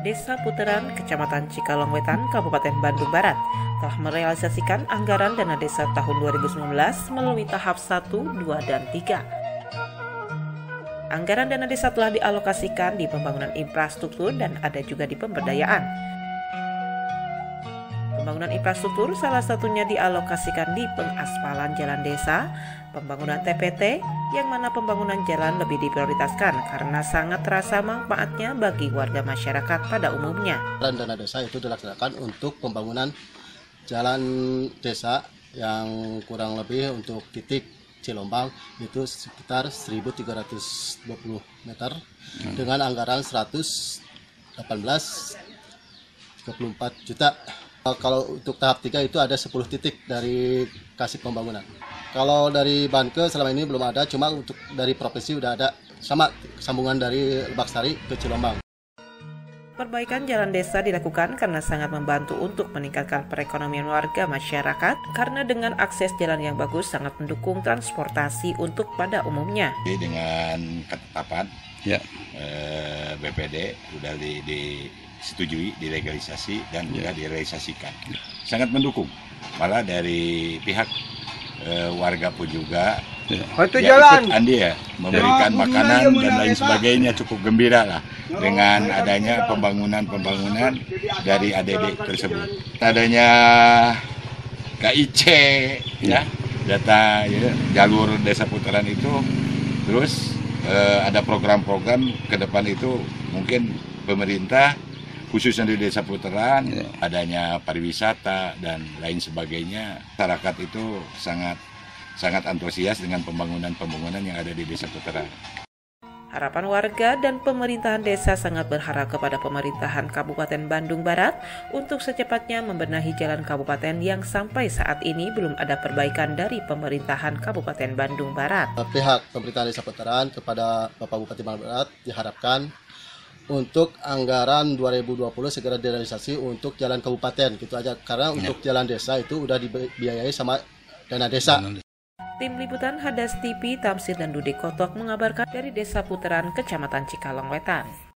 Desa Puteran, Kecamatan Cikalong Wetan, Kabupaten Bandung Barat, telah merealisasikan anggaran dana desa tahun 2019 melalui tahap 1, 2, dan 3. Anggaran dana desa telah dialokasikan di pembangunan infrastruktur dan ada juga di pemberdayaan. Pembangunan infrastruktur salah satunya dialokasikan di pengaspalan jalan desa, pembangunan TPT, yang mana pembangunan jalan lebih diprioritaskan karena sangat terasa manfaatnya bagi warga masyarakat pada umumnya. Dana desa itu dilaksanakan untuk pembangunan jalan desa yang kurang lebih untuk titik Cilombang itu sekitar 1.320 meter dengan anggaran 118,34 juta. Kalau untuk tahap 3 itu ada 10 titik dari kasih pembangunan. Kalau dari Banke selama ini belum ada, cuma untuk dari provinsi udah ada sama sambungan dari Lebak Sari ke Cilombang. Perbaikan jalan desa dilakukan karena sangat membantu untuk meningkatkan perekonomian warga masyarakat karena dengan akses jalan yang bagus sangat mendukung transportasi untuk pada umumnya. Dengan ketetapan BPD sudah disetujui, dilegalisasi dan sudah direalisasikan. Sangat mendukung. Malah dari pihak warga pun juga jalan memberikan makanan dan lain sebagainya, cukup gembira lah dengan adanya pembangunan dari ADD tersebut. Adanya KIC data jalur desa putaran itu, terus ada program-program ke depan itu mungkin pemerintah khususnya di desa putaran adanya pariwisata dan lain sebagainya. Masyarakat itu sangat antusias dengan pembangunan yang ada di desa putaran. Harapan warga dan pemerintahan desa sangat berharap kepada pemerintahan Kabupaten Bandung Barat untuk secepatnya membenahi jalan kabupaten yang sampai saat ini belum ada perbaikan dari pemerintahan Kabupaten Bandung Barat. Pihak pemerintahan desa putaran kepada Bapak Bupati Bandung Barat diharapkan untuk anggaran 2020 segera direalisasi untuk jalan kabupaten gitu aja, karena untuk jalan desa itu udah dibiayai sama dana desa. Tim Liputan Hadas TV, Tamsir dan Dude Kotok mengabarkan dari Desa Puteran, Kecamatan Cikalong Wetan.